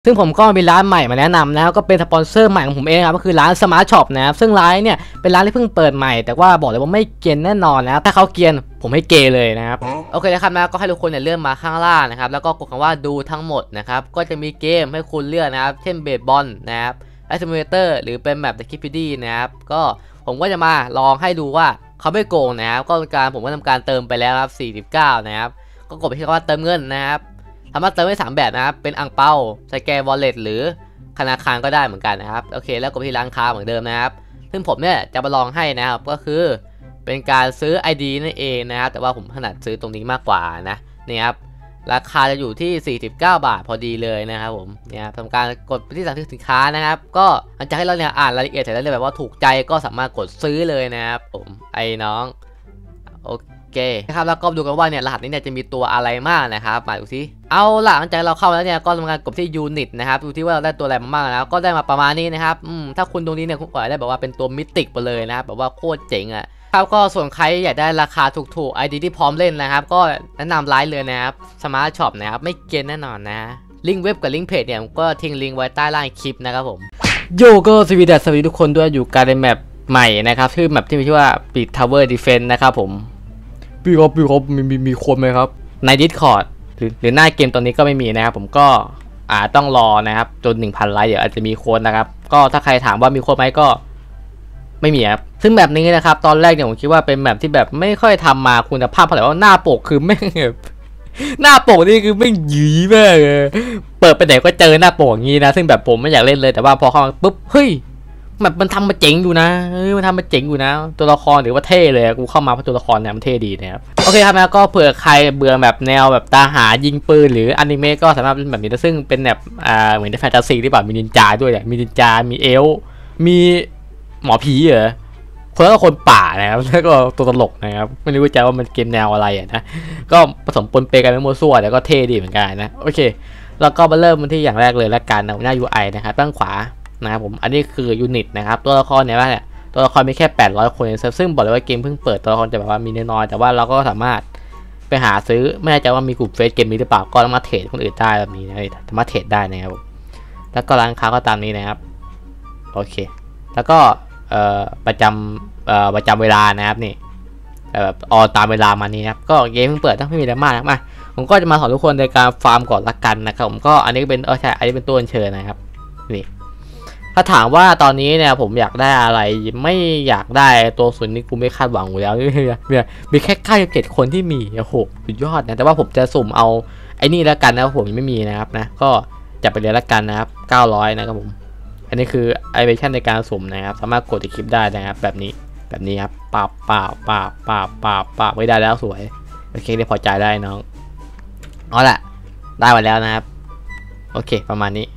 ซึ่งผมก็มีร้านใหม่มาแนะนำนะครับก็เป็นสปอนเซอร์ใหม่ของผมเองครับก็คือร้าน Smart Shop นะครับซึ่งร้านเนี่ยเป็นร้านที่เพิ่งเปิดใหม่แต่ว่าบอกเลยว่าไม่เกรียนแน่นอนนะครับถ้าเขาเกรียนผมให้เกย์เลยนะครับโอเคนะครับนะก็ให้ทุกคนเนี่ยเลื่อนมาข้างล่างนะครับแล้วก็กดคำว่าดูทั้งหมดนะครับก็จะมีเกมให้คุณเลือกนะครับเช่นเบสบอลนะครับไอซิมูเลเตอร์หรือเป็นแบบเดอะคิปปี้นะครับก็ผมก็จะมาลองให้ดูว่าเขาไม่โกงนะครับก็ผมก็ทำการเติมไปแล้วครับ49นะครับก็กดไปที่คำว่าเติมเงินนะครับสามารถเติมได้3แบบนะครับเป็นอั่งเปาสแกนวอลเล็ตหรือธนาคารก็ได้เหมือนกันนะครับโอเคแล้วกดไปที่ร้านค้าเหมือนเดิมนะครับซึ่งผมเนี่ยจะมาลองให้นะครับก็คือเป็นการซื้อ ID นั่นเองนะครับแต่ว่าผมถนัดซื้อตรงนี้มากกว่านะนี่ครับราคาจะอยู่ที่49 บาทพอดีเลยนะครับผมเนี่ยทำการกดไปที่สั่งซื้อสินค้านะครับก็หลังจากให้เราเนี่ยอ่านรายละเอียดเสร็จแล้วเลยแบบว่าถูกใจก็สามารถกดซื้อเลยนะครับผมไอ้น้องโอเคนะครับแล้วก็ดูกันว่าเนี่ยรหัสนี้เนี่ยจะมีตัวอะไรมากนะครับมาดูซิเอาล่ะหลังจากเราเข้าแล้วเนี่ยก็ทำการกดที่ยูนิตนะครับดูที่ว่าเราได้ตัวอะไรมาบ้างแล้วก็ได้มาประมาณนี้นะครับถ้าคุณตรงนี้เนี่ยคุณอาจได้แบบว่าเป็นตัวมิติกไปเลยนะครับแบบว่าโคตรเจ๋งอ่ะครับก็ส่วนใครอยากได้ราคาถูกๆ ID ที่พร้อมเล่นนะครับก็แนะนำไลน์เลยนะครับ Smart Shop นะครับไม่เกินแน่นอนนะลิงก์เว็บกับลิงก์เพจเนี่ยผมก็ทิ้งลิงก์ไว้ใต้ล่างคลิปนะครับผมโยก็สวัสดีทุกคนด้วยอยู่การในแมปใหม่นะครับชื่อแมปที่มีชื่อว่าปิด Tower Defense นะครับผมพี่ครับมีคนไหมครับใน Discord หรือหน้าเกมตอนนี้ก็ไม่มีนะครับผมก็ต้องรอนะครับจน 1,000 ไลค์เดี๋ยวอาจจะมีคนนะครับก็ถ้าใครถามว่ามีคนไหมก็ไม่มีครับซึ่งแบบนี้นะครับตอนแรกเนี่ยผมคิดว่าเป็นแบบที่แบบไม่ค่อยทำมาคุณภาพเท่าไหร่ว่าหน้าปกคือไม่หน้าปกนี่คือไม่หยีมากเลยเปิดไปไหนก็เจอหน้าปกอย่างนี้นะซึ่งแบบผมไม่อยากเล่นเลยแต่ว่าพอเข้ามาปุ๊บเฮ้ยแบบมันทำมาเจ๋งอยู่นะมันทำมาเจ๋งอยู่นะตัวละครหรือว่าเท่เลยกูเข้ามาเพราะตัวละครเนี่ยมันเท่ดีนะครับโอเคครับแล้วก็เผื่อใครเบื่อแบบแนวแบบตาหายิงปืนหรืออนิเมะก็สามารถเป็นแบบนี้ซึ่งเป็นแบบเหมือนในแฟนตาซีที่แบบมีนินจาด้วยมีนินจามีเอลมีหมอผีเหรอคนละคนป่านะครับแล้วก็ตัวตลกนะครับไม่รู้ว่ามันเกมแนวอะไรนะก็ผสมปนเปกันไปมั่วซั่วแต่ก็เท่ดีเหมือนกันนะโอเคแล้วก็มาเริ่มกันที่อย่างแรกเลยละกันหน้า UI นะครับตั้งขวานะครับผมอันนี้คือยูนิตนะครับตัวละครเนี่ยว่าเนี่ยตัวละครมีแค่800คนซึ่งบอกเลยว่าเกมเพิ่งเปิดตัวละครจะแบบว่ามีน้อยแต่ว่าเราก็สามารถไปหาซื้อไม่แน่ใจว่ามีกลุ่มเฟซเกมนี้หรือเปล่าก็สามารถเทรดคนอื่นได้แบบนี้นะสามารถเทรดได้นะครับแล้วก็ร้านค้าก็ตามนี้นะครับโอเคแล้วก็ประจำเวลานะครับนี่แบบตามเวลามานี้ครับก็เกมเพิ่งเปิดต้องไม่มีอะไรมากนะมาผมก็จะมาสอนทุกคนในการฟาร์มก่อนละกันนะครับผมก็อันนี้เป็นใช่อันนี้เป็นตัวเชิญนะครับนี่ถ้าถามว่าตอนนี้เนี่ยผมอยากได้อะไรไม่อยากได้ตัวส่วนนี้กูไม่คาดหวังอยู่แล้วเนี่ยมีแค่97คนที่มีโอ้โหสุดยอดนะแต่ว่าผมจะสุ่มเอาไอ้นี่แล้วกันนะผมยังไม่มีนะครับนะก็จับไปเลยละกันนะครับ900นะครับผมอันนี้คือแอนิเมชันในการสุ่มนะครับสามารถกดในคลิปได้นะครับแบบนี้ครับปาบไม่ได้แล้วสวยโอเคได้พอใจได้น้องเอาละได้มาแล้วนะครับโอเคประมาณนี้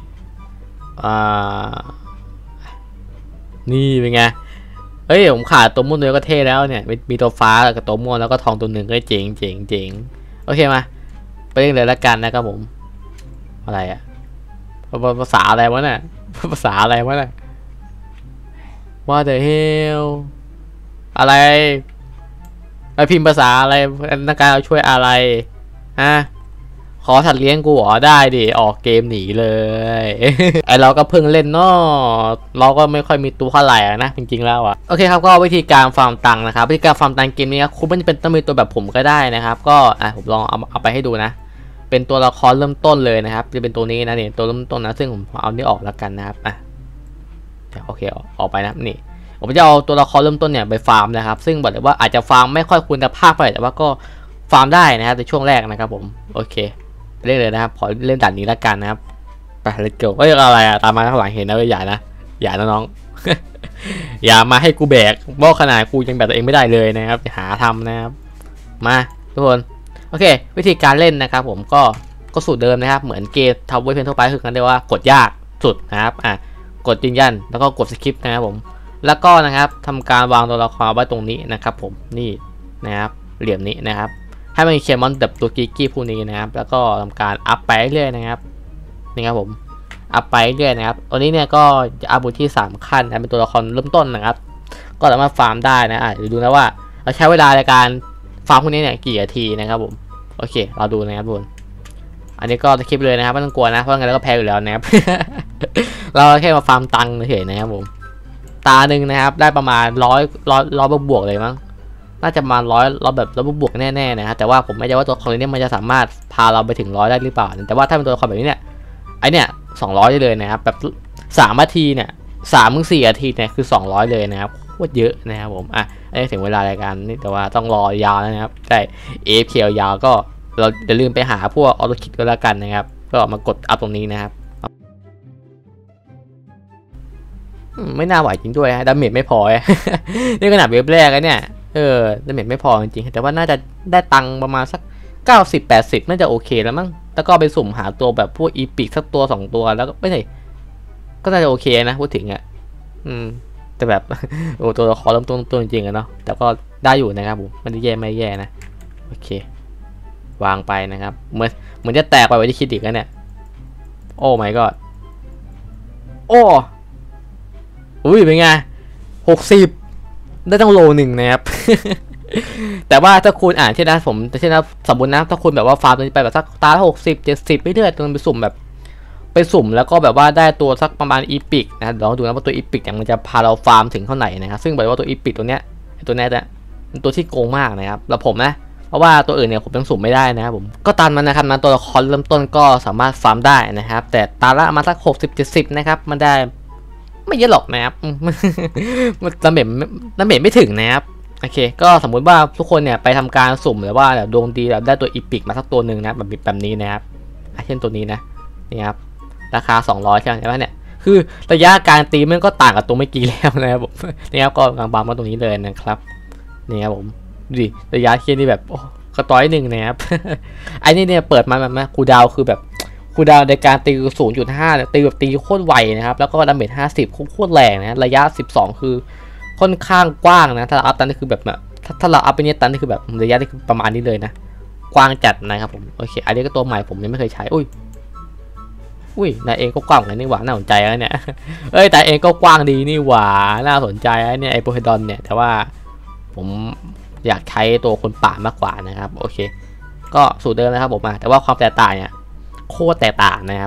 นี่เป็นไงเฮ้ยผมขาดตัวม่วงเลยก็เท่แล้วเนี่ยมีตัวฟ้ากับตัวม่วงแล้วก็ทองตัวหนึ่งก็เจ๋งโอเคมาไปเล่นเลยละกันนะครับผมอะไรอะภาษาอะไรวะเนี่ยภาษาอะไรวะเนี่ย What the hell อะไรพิมพ์ภาษาอะไรนักการช่วยอะไรฮะขอสัตว์เลี้ยงกูอ๋อได้ดิออกเกมหนีเลยไอเราก็เพิ่งเล่นเนาะเราก็ไม่ค่อยมีตัวเท่าไหร่นะจริงๆแล้วโอเคครับก็วิธีการฟาร์มตังค์นะครับวิธีการฟาร์มตังค์เกมนี้ครับคุณไม่จำเป็นต้องมีตัวแบบผมก็ได้นะครับก็ผมลองเอาไปให้ดูนะเป็นตัวละครเริ่มต้นเลยนะครับจะเป็นตัวนี้นะนี่ตัวเริ่มต้นนะซึ่งผมเอานี่ออกแล้วกันนะครับโอเคออกไปนะนี่ผมจะเอาตัวละครเริ่มต้นเนี่ยไปฟาร์มนะครับซึ่งบอกเลยว่าอาจจะฟาร์มไม่ค่อยคุณภาพเท่าไหร่แต่ว่าก็ฟาร์มได้นะครับในช่วงแรกนะครับผมโอเคเล่นเลยนะครับขอเล่นด่านนี้แล้วกันนะครับไปเลตโก้อะไรตามมาข้างหลังเห็นนะอย่านะน้อง อย่ามาให้กูแบกบอกขนาดกูยังแบกตัวเองไม่ได้เลยนะครับหาทำนะครับมาทุกคนโอเควิธีการเล่นนะครับผมก็สูตรเดิมนะครับเหมือนเกมทาวเวอร์เพนทั่วไปคือกันเรียกว่ากดยากสุดนะครับกดยืนยันแล้วก็กดสคริปต์นะครับผมแล้วก็นะครับทำการวางตัวละครไว้ตรงนี้นะครับผมนี่นะครับเหลี่ยมนี้นะครับให้มันเคมอนแบบตัวกิกกี้พวกนี้นะครับแล้วก็ทำการอัพไปเรื่อยนะครับนี่ครับผมอัพไปเรื่อยนะครับตัวนี้เนี่ยก็จะอัพบนที่3ขั้นนะเป็นตัวละครเริ่มต้นนะครับก็สามารถฟาร์มได้นะเดี๋ยวดูนะว่าเราใช้เวลาในการฟาร์มพวกนี้เนี่ยกี่นาทีนะครับผมโอเคเราดูนะครับทุกคนอันนี้ก็คลิปเลยนะครับไม่ต้องกลัวนะเพราะงั้นเราก็แพ้อยู่แล้วนะครับ เราแค่มาฟาร์มตังค์เฉยนะครับผมตาหนึ่งนะครับได้ประมาณร้อยบวกเลยมั้งน่าจะมาร้อยแบบ100 บวกแน่ๆนะครับแต่ว่าผมไม่แน่ว่าตัวละครนี้มันจะสามารถพาเราไปถึง100ได้หรือเปล่าแต่ว่าถ้าเป็นตัวละครแบบนี้เนี่ยไอเนี่ย200ได้เลยนะครับแบบ3 นาทีเนี่ย3-4 นาทีเนี่ยคือ200เลยนะครับโคตรเยอะนะครับผมอันนี้ถึงเวลารายการนี่แต่ว่าต้องรอยาวนะครับใช่ AFK ยาวก็เราอย่าลืมไปหาพวกออโต้คิดก็แล้วกันนะครับก็มากดอัพตรงนี้นะครับไม่น่าไหวจริงด้วยฮะดาเมจไม่พอ นี่ขนาดเว็บแรกแล้วเนี่ยดาเมจไม่พอจริงๆแต่ว่าน่าจะได้ตังค์ประมาณสัก90-80น่าจะโอเคแล้วมั้งแล้วก็ไปสุ่มหาตัวแบบพวกอีพิกสักตัว2 ตัวแล้วก็ไม่ใช่ก็น่าจะโอเคนะพูดถึงแต่แบบ โอ้ตัวละครเริ่มต้นจริงๆอะเนาะแต่ก็ได้อยู่นะครับผมไม่ได้แย่นะโอเควางไปนะครับเหมือนจะแตกไปไว้ที่คิดอีกแล้วเนี่ยโอ้ my god โอ้อุ้ยเป็นไง60ได้ต้องโล1นะครับ แต่ว่าถ้าคุณเช่นนะเช่นนะสมมตินะถ้าคุณแบบว่าฟาร์มตัวนี้ไปแบบสักตาละ60-70ไปเรื่อยจนไปสุ่มแบบไปสุ่มแล้วก็แบบว่าได้ตัวสักประมาณอีพิกนะเดี๋ยวดูนะว่าตัวอีพิกเนี่ยมันจะพาเราฟาร์มถึงเท่าไหร่นะครับซึ่งบอกว่าตัวอีพิกตัวเนี้ยเป็นตัวที่โกงมากนะครับแล้วผมนะเพราะว่าตัวอื่นเนี่ยผมยังสุ่มไม่ได้นะครับผมก็ตามมันนะครับตัวละครเริ่มต้นก็สามารถฟาร์มได้นะครับแต่ตาละมาสัก60-70นะครับมันได้ไม่เยอะหรอกนะครับมันดาเมจไม่ถึงนะครับโอเคก็สมมุติว่าทุกคนเนี่ยไปทำการสุ่มหรือว่าดวงดีแบบได้ตัวอีพิกมาสักตัวหนึ่งนะแบบนี้นะครับเช่นตัวนี้นะนี่ครับราคา200ใช่ไหมเนี่ยคือระยะการตีมันก็ต่างกับตัวเมื่อกี้แล้วนะครับผมนี่ครับก็กางบางมาตรงนี้เลยนะครับนี่ครับผมดูดิระยะเคียนี่แบบโอ้กระต้อยหนึ่งนะครับ ไอ้นี่เนี่ยเปิดมาแบบคูดาวคือแบบคูดาวในการตี 0.5 เนี่ยตีแบบตีโคตรไวนะครับแล้วก็ดาเมจ50โคตรแรงนะระยะ12คือค่อนข้างกว้างนะถ้าเราอัพตันนี่คือแบบถ้าเราอัพไปเนี่ยตันนี่คือแบบระยะนี่คือประมาณนี้เลยนะกว้างจัดนะครับผมโอเคอันนี้ก็ตัวใหม่ผมยังไม่เคยใช้อุ้ยนายเองก็กว้างเลยนี่หว่าน่าสนใจนะเนี่ยแต่เองก็กว้างดีนี่หว่าน่าสนใจนะเนี่ยไอโพไฮดอนเนี่ยแต่ว่าผมอยากใช้ตัวคนป่ามากกว่านะครับโอเคก็สูตรเดิมนะครับผมแต่ว่าความแตกต่างเนี่ยโคตรแตกต่างนะครับ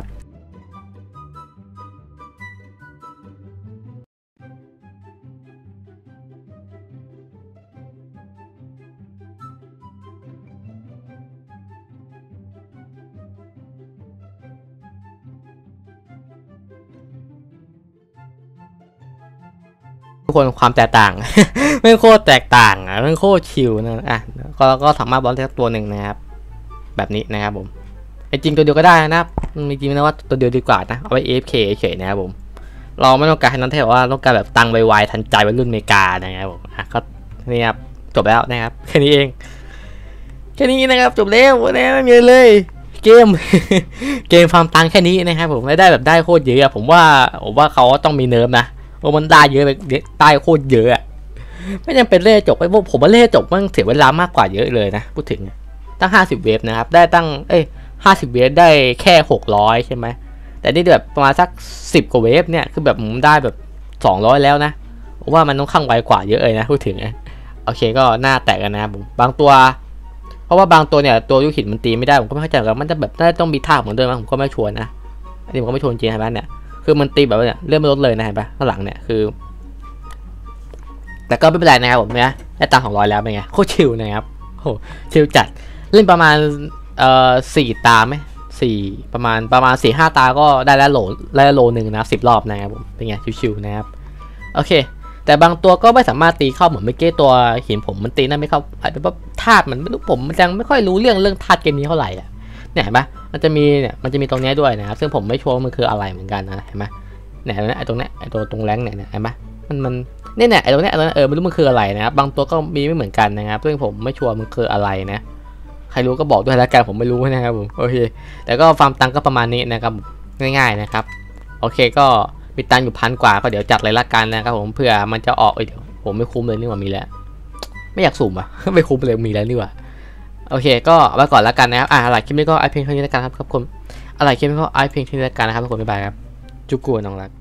ทุกคนความแตกต่าง ไม่โคตรแตกต่างไม่โคตรชิวนะก็สามารถบอลได้ตัวหนึ่งนะครับแบบนี้นะครับผมจริงตัวเดียวก็ได้นะครับจริงๆนะว่าตัวเดียวดีกว่านะเอาไว้ AFK เฉยนะครับผมเราไม่ต้องการให้นั้นแต่ว่าต้องการแบบตังไวๆทันใจวัยรุ่นอเมริกานะครับผมก็นี่ครับจบแล้วนะครับแค่นี้เองแค่นี้นะครับจบแล้วนะไม่มีเลยเกม เกมฟาร์มตังแค่นี้นะครับผมไม่ได้แบบได้โคตรเยอะผมว่าเขาต้องมีเนิร์ฟนะมันได้เยอะเลยได้โคตรเยอะไม่จำเป็นเล่จบไปผมว่าเล่จบมันเสียเวลามากกว่าเยอะเลยนะพูดถึงตั้ง50เวฟนะครับได้ตั้ง50เวฟได้แค่600ใช่ไหมแต่นี่แบบประมาณสัก10 กว่าเวฟเนี่ยคือแบบผมได้แบบ200แล้วนะผมว่ามันต้องข้างไวกว่าเยอะเลยนะพูดถึงโอเคก็หน้าแตกกันนะครับผมบางตัวเพราะว่าบางตัวเนี่ยตัวยุคหินมันตีไม่ได้ผมก็ไม่เข้าใจกันมันจะแบบได้ต้องมีท่าเหมือนเดิมผมก็ไม่ชวนนะอันนี้ผมก็ไม่ชวนจริงใช่ไหมเนี่ยคือมันตีแบบเนี่ยเลื่อนไม่ลดเลยนะเห็นปะข้างหลังเนี่ยคือแต่ก็ไม่เป็นไรนะครับผมเนี่ยได้ตังค์200แล้วเป็นไงโคตรชิลนะครับโอ้ชิลจัดเล่นประมาณ4 ตาไหมประมาณ4-5 ตาก็ได้แล้วโลนึงนะ10 รอบนะครับผมเป็นไงชิวๆนะครับโอเคแต่บางตัวก็ไม่สามารถตีเข้าเหมือนเมื่อกี้ตัวหินผมมันตีนั่นไม่เข้าอาจจะเพราะธาตุมันไม่รู้ผมมันยังไม่ค่อยรู้เรื่องธาตุเกมนี้เท่าไหร่อ่ะเนี่ยเห็นปะมันจะมีตรงนี้ด้วยนะครับซึ่งผมไม่ชัวร์ว่ามันคืออะไรเหมือนกันนะเห็นไหมเนี่ยไอ้ตรงเนี้ยไอ้ตัวแรงเนี่ยเห็นปะมันเนี่ยไอ้ตรงเนี้ยไม่รู้มันคืออะไรนะครับบางตัวก็มีไม่เหมือนกันนะครับซึ่งผมไม่ชัวร์มันคืออะไรนะใครรู้ก็บอกด้วยแล้วกันผมไม่รู้นะครับผมโอเคแต่ก็ฟาร์มตังก็ประมาณนี้นะครับง่ายๆนะครับโอเคก็มีตังอยู่1,000 กว่าก็เดี๋ยวจัดเลยละกันนะครับผมเผื่อมันจะออกเดี๋ยวผมไม่คุ้มเลยนี่หว่ามีแล้วไม่อยากสุ่มไม่คุ้มเลยมีแล้วนี่หว่าโอเคก็ไว้ก่อนละกันนะครับอะไรคลิปนี้ก็ไอเพลงเท่านี้ละกันครับผมอะไรคลิปนี้ก็ไอเพลงเท่านี้ละกันนะครับทุกคนบ๊ายบายครับจุกกูน้องรัก